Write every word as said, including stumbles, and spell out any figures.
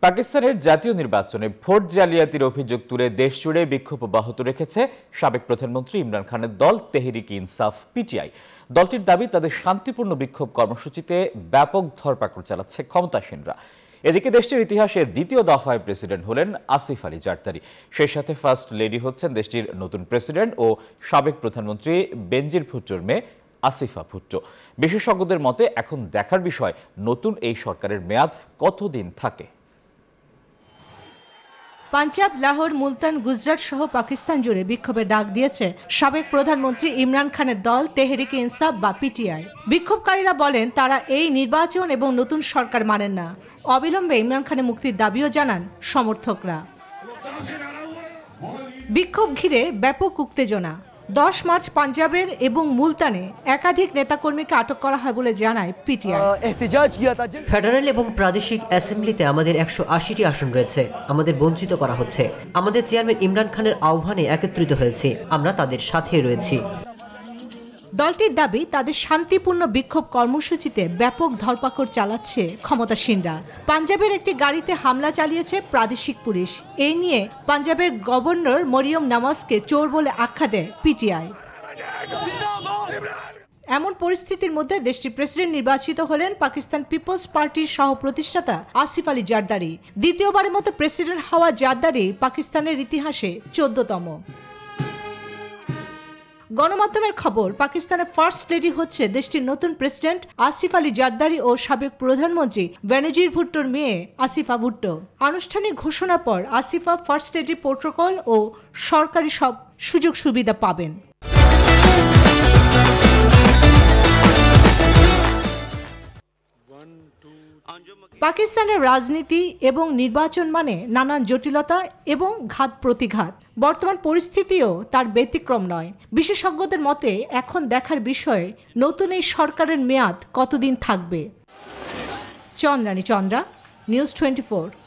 পাকিস্তানের জাতীয় নির্বাচনে ভোট জালিয়াতির অভিযোগ তুলে দেশজুড়ে বিক্ষোভ অব্যাহত রেখেছে সাবেক প্রধানমন্ত্রী ইমরান খানের দল তেহরিক-ই ইনসাফ পিটিআই। দলটির দাবি তাদের শান্তিপূর্ণ বিক্ষোভ কর্মসূচিতে ব্যাপক ধরপাকড় চালাচ্ছে ক্ষমতাসীনরা। এদিকে দেশটির ইতিহাসে দ্বিতীয় দফায় প্রেসিডেন্ট হলেন আসিফ আলী জারদারি। সেই সাথে ফার্স্ট লেডি হচ্ছেন দেশটির নতুন প্রেসিডেন্ট ও সাবেক প্রধানমন্ত্রী বেনজির ভুট্টোর মেয়ে আসিফা ভুট্টো। বিশেষজ্ঞদের মতে এখন দেখার বিষয় নতুন এই সরকারের মেয়াদ কতদিন থাকে। পাঞ্জাব, লাহোর, মুলতান, গুজরাট সহ পাকিস্তান জুড়ে বিক্ষোভের ডাক দিয়েছে সাবেক প্রধানমন্ত্রী ইমরান খানের দল তেহরিক-ই ইনসাফ বা পিটিআই। বিক্ষোভকারীরা বলেন তারা এই নির্বাচন এবং নতুন সরকার মানেন না। অবিলম্বে ইমরান খানের মুক্তির দাবিও জানান সমর্থকরা। বিক্ষোভ ঘিরে ব্যাপক উত্তেজনা। দশ মার্চ পাঞ্জাবের এবং মুলতানে একাধিক নেতাকর্মীকে আটক করা হয় বলে জানায় পিটিআই। ফেডারেল এবং প্রাদেশিক অ্যাসেম্বলিতে আমাদের একশো আশিটি আসন রয়েছে, আমাদের বঞ্চিত করা হচ্ছে। আমাদের চেয়ারম্যান ইমরান খানের আহ্বানে একত্রিত হয়েছি, আমরা তাদের সাথে রয়েছি। দলটির দাবি তাদের শান্তিপূর্ণ বিক্ষোভ কর্মসূচিতে ব্যাপক ধরপাকড় চালাচ্ছে ক্ষমতাসীনরা। পাঞ্জাবের একটি গাড়িতে হামলা চালিয়েছে প্রাদেশিক পুলিশ। এই নিয়ে পাঞ্জাবের গভর্নর মরিয়ম নওয়াজকে চোর বলে আখ্যা দেয় পিটিআই। এমন পরিস্থিতির মধ্যে দেশটির প্রেসিডেন্ট নির্বাচিত হলেন পাকিস্তান পিপলস পার্টির সহ প্রতিষ্ঠাতা আসিফ আলী জারদারি। দ্বিতীয়বারের মতো প্রেসিডেন্ট হওয়া জারদারি পাকিস্তানের ইতিহাসে চোদ্দতম। গণমাধ্যমের খবর, পাকিস্তানের ফার্স্ট লেডি হচ্ছে দেশটির নতুন প্রেসিডেন্ট আসিফ আলী জারদারি ও সাবেক প্রধানমন্ত্রী বেনজির ভুট্টোর মেয়ে আসিফা ভুট্টো। আনুষ্ঠানিক ঘোষণার পর আসিফা ফার্স্ট লেডি প্রোটোকল ও সরকারি সব সুযোগ সুবিধা পাবেন। পাকিস্তানের রাজনীতি এবং নির্বাচন মানে নানান জটিলতা এবং ঘাত প্রতিঘাত। বর্তমান পরিস্থিতিও তার ব্যতিক্রম নয়। বিশেষজ্ঞদের মতে এখন দেখার বিষয় নতুন এই সরকারের মেয়াদ কতদিন থাকবে। Chandrani Chandra, news twenty four.